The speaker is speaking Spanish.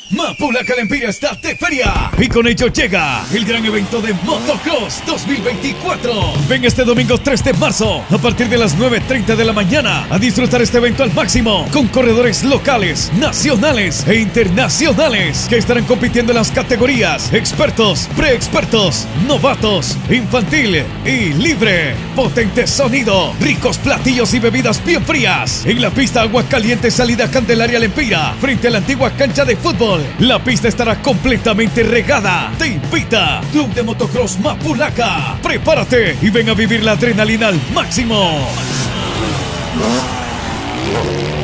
Mapulaca Lempira está de feria y con ello llega el gran evento de Motocross 2024. Ven este domingo 3 de marzo a partir de las 9:30 de la mañana a disfrutar este evento al máximo con corredores locales, nacionales e internacionales que estarán compitiendo en las categorías expertos, preexpertos, novatos, infantil y libre. Potente sonido, ricos platillos y bebidas bien frías en la pista Agua Caliente salida Candelaria Lempira frente a la antigua cancha de fútbol. La pista estará completamente regada. Te invita Club de Motocross Mapulaca. Prepárate y ven a vivir la adrenalina al máximo.